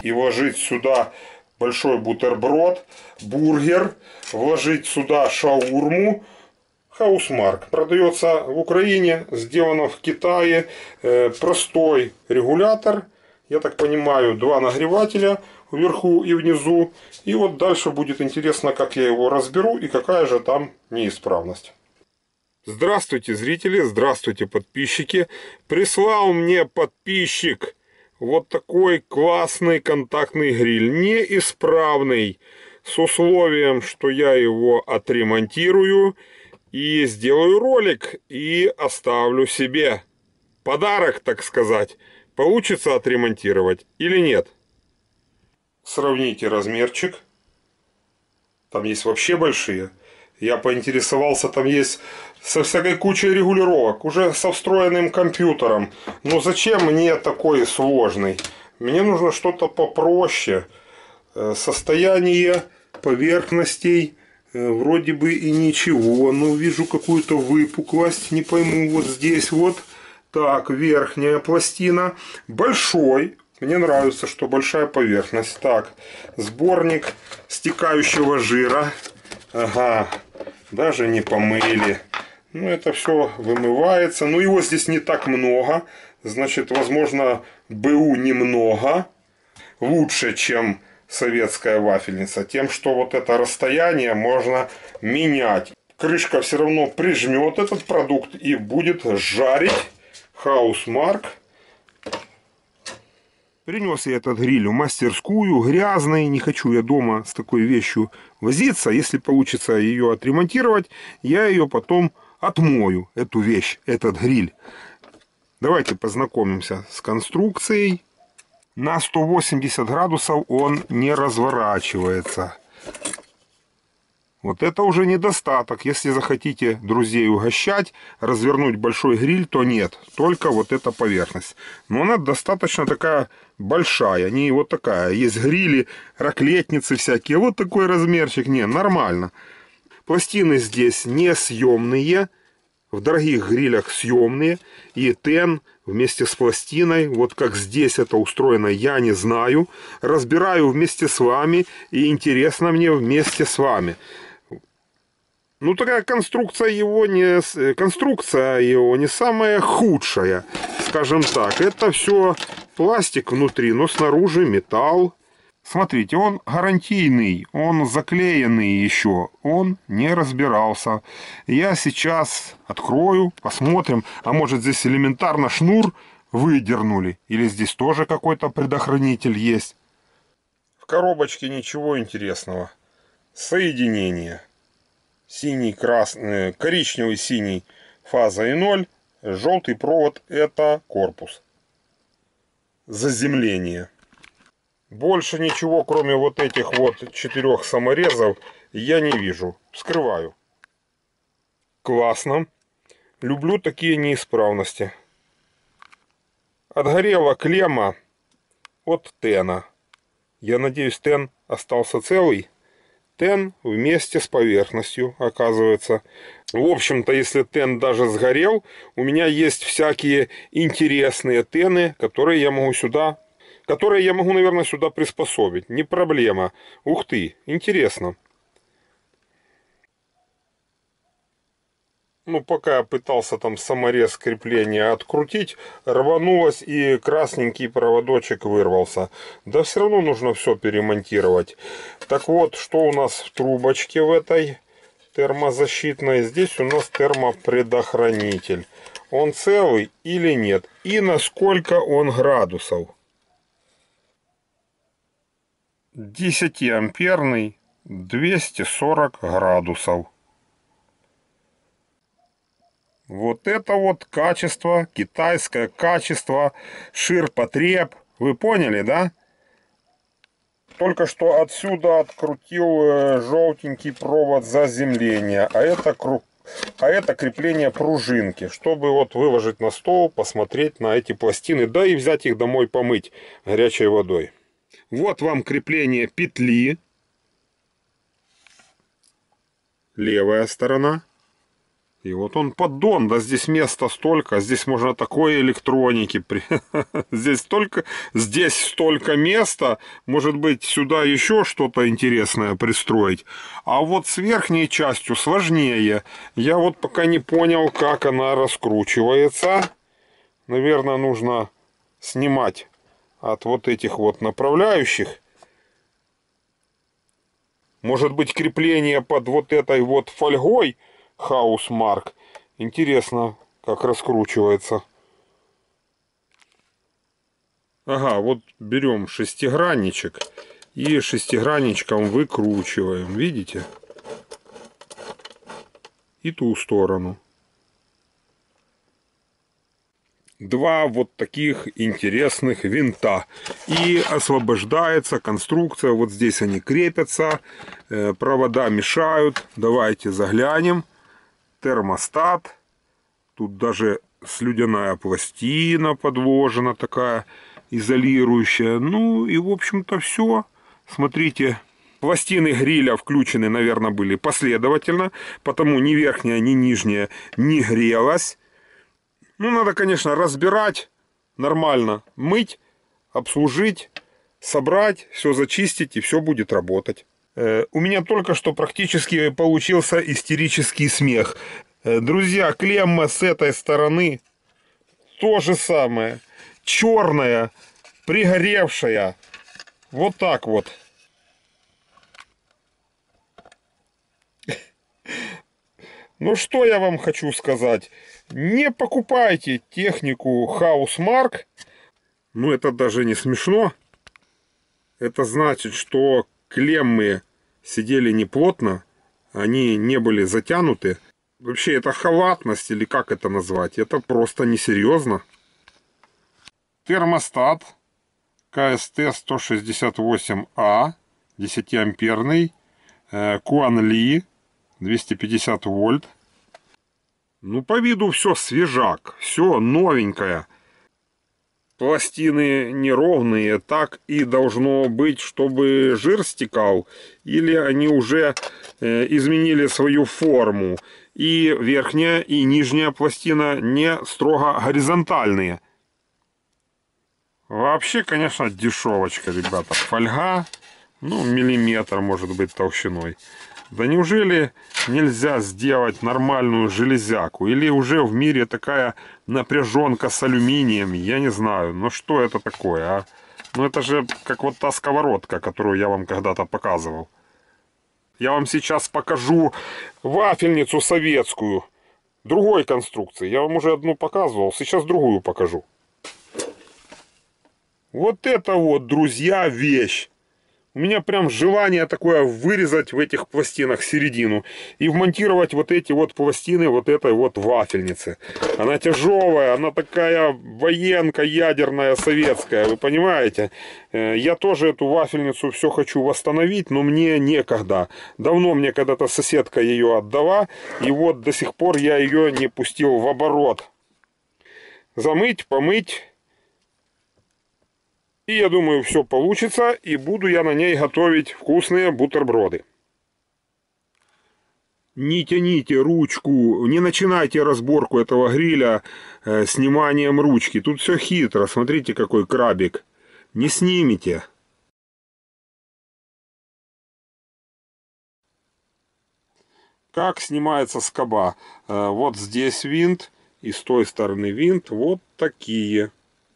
и вложить сюда большой бутерброд, бургер, вложить сюда шаурму. Хаусмарк. Продается в Украине, сделано в Китае. Простой регулятор. Я так понимаю, два нагревателя вверху и внизу. И вот дальше будет интересно, как я его разберу и какая же там неисправность. Здравствуйте, зрители, здравствуйте, подписчики. Прислал мне подписчик вот такой классный контактный гриль. Неисправный. С условием, что я его отремонтирую. И сделаю ролик и оставлю себе подарок, так сказать. Получится отремонтировать или нет? Сравните размерчик. Там есть вообще большие. Я поинтересовался, там есть со всякой кучей регулировок. Уже со встроенным компьютером. Но зачем мне такой сложный? Мне нужно что-то попроще. Состояние поверхностей. Вроде бы и ничего, но вижу какую-то выпуклость, не пойму, вот здесь вот. Так, верхняя пластина. Большой, мне нравится, что большая поверхность. Так, сборник стекающего жира. Ага, даже не помыли. Ну, это все вымывается. Но его здесь не так много. Значит, возможно, БУ немного. Лучше, чем советская вафельница, тем, что вот это расстояние можно менять. Крышка все равно прижмет этот продукт и будет жарить. Хаусмарк. Принес я этот гриль в мастерскую, грязный, не хочу я дома с такой вещью возиться. Если получится ее отремонтировать, я ее потом отмою, эту вещь, этот гриль. Давайте познакомимся с конструкцией. На 180 градусов он не разворачивается. Вот это уже недостаток. Если захотите друзей угощать, развернуть большой гриль, то нет. Только вот эта поверхность. Но она достаточно такая большая. Не вот такая. Есть грили, раклетницы всякие. Вот такой размерчик. Не, нормально. Пластины здесь несъемные. В дорогих грилях съемные. И тен вместе с пластиной. Вот как здесь это устроено, я не знаю. Разбираю вместе с вами. И интересно мне вместе с вами. Ну, такая конструкция его не самая худшая. Скажем так. Это все пластик внутри, но снаружи металл. Смотрите, он гарантийный, он заклеенный еще, он не разбирался. Я сейчас открою, посмотрим, а может здесь элементарно шнур выдернули, или здесь тоже какой-то предохранитель есть. В коробочке ничего интересного. Соединение. Синий, красный, коричневый, синий фаза и 0, желтый провод это корпус. Заземление. Больше ничего, кроме вот этих вот 4 саморезов, я не вижу. Вскрываю. Классно. Люблю такие неисправности. Отгорела клемма от тена. Я надеюсь, тен остался целый. Тен вместе с поверхностью, оказывается. В общем-то, если тен даже сгорел, у меня есть всякие интересные тены, которые я могу, наверное, сюда приспособить. Не проблема. Ух ты, интересно. Ну, пока я пытался там саморез крепления открутить, рванулось и красненький проводочек вырвался. Да все равно нужно все перемонтировать. Так вот, что у нас в трубочке в этой термозащитной? Здесь у нас термопредохранитель. Он целый или нет? И на сколько он градусов? 10-амперный, 240 градусов. Вот это вот качество, китайское качество, ширпотреб. Вы поняли, да? Только что отсюда открутил желтенький провод заземления. А это крепление пружинки. Чтобы вот выложить на стол, посмотреть на эти пластины. Да и взять их домой помыть горячей водой. Вот вам крепление петли. Левая сторона. И вот он поддон, да здесь места столько, здесь можно такой электроники. Здесь столько места, может быть сюда еще что-то интересное пристроить. А вот с верхней частью сложнее. Я вот пока не понял, как она раскручивается. Наверное, нужно снимать от вот этих вот направляющих. Может быть, крепление под вот этой вот фольгой Housemarque. Интересно, как раскручивается. Ага, вот берем шестигранничек и шестигранничком выкручиваем. Видите? И ту сторону. Два вот таких интересных винта. И освобождается конструкция. Вот здесь они крепятся. Провода мешают. Давайте заглянем. Термостат. Тут даже слюдяная пластина подложена такая, изолирующая. Ну и в общем-то все. Смотрите. Пластины гриля включены, наверное, были последовательно. Потому ни верхняя, ни нижняя не грелась. Ну, надо, конечно, разбирать нормально, мыть, обслужить, собрать, все зачистить, и все будет работать. У меня только что практически получился истерический смех. Друзья, клемма с этой стороны то же самое. Черная, пригоревшая. Вот так вот. Ну, что я вам хочу сказать. Не покупайте технику Housemarque. Ну, это даже не смешно. Это значит, что клеммы сидели неплотно. Они не были затянуты. Вообще, это халатность, или как это назвать? Это просто несерьезно. Термостат КСТ-168А, 10-амперный. Куанли, 250 вольт. Ну, по виду все свежак, все новенькое. Пластины неровные, так и должно быть, чтобы жир стекал. Или они уже изменили свою форму. И верхняя, и нижняя пластина не строго горизонтальные. Вообще, конечно, дешевочка, ребята. Фольга, ну, миллиметр, может быть, толщиной. Да неужели нельзя сделать нормальную железяку? Или уже в мире такая напряженка с алюминием? Я не знаю. Ну что это такое, а? Ну это же как вот та сковородка, которую я вам когда-то показывал. Я вам сейчас покажу вафельницу советскую. Другой конструкции. Я вам уже одну показывал. Сейчас другую покажу. Вот это вот, друзья, вещь. У меня прям желание такое вырезать в этих пластинах середину и вмонтировать вот эти вот пластины вот этой вот вафельницы. Она тяжелая, она такая военка ядерная, советская, вы понимаете? Я тоже эту вафельницу все хочу восстановить, но мне некогда. Давно мне когда-то соседка ее отдала, и вот до сих пор я ее не пустил в оборот. Замыть, помыть. И я думаю, все получится, и буду я на ней готовить вкусные бутерброды. Не тяните ручку, не начинайте разборку этого гриля сниманием ручки. Тут все хитро, смотрите, какой крабик. Не снимите. Как снимается скоба? Вот здесь винт, и с той стороны винт. Вот такие.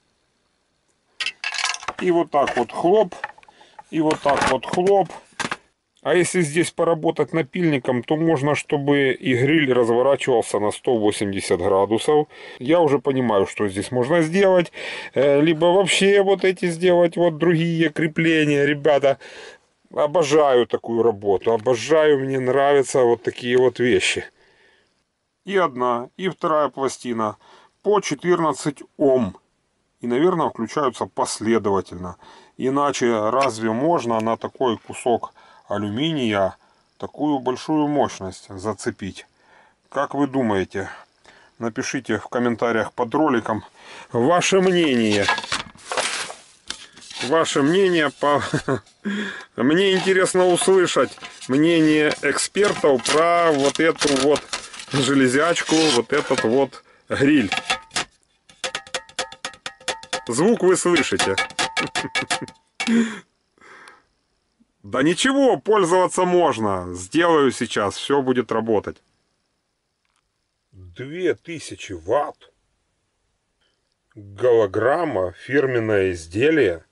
И вот так вот хлоп, и вот так вот хлоп. А если здесь поработать напильником, то можно, чтобы и гриль разворачивался на 180 градусов. Я уже понимаю, что здесь можно сделать. Либо вообще вот эти сделать вот другие крепления. Ребята, обожаю такую работу. Обожаю, мне нравятся вот такие вот вещи. И одна, и вторая пластина по 14 Ом. И, наверное, включаются последовательно. Иначе разве можно на такой кусок алюминия такую большую мощность зацепить? Как вы думаете? Напишите в комментариях под роликом ваше мнение. Ваше мнение по... Мне интересно услышать мнение экспертов про вот эту вот железячку вот этот вот гриль. Звук вы слышите. Да ничего, пользоваться можно. Сделаю сейчас, все будет работать. 2000 ватт. Голограмма, фирменное изделие.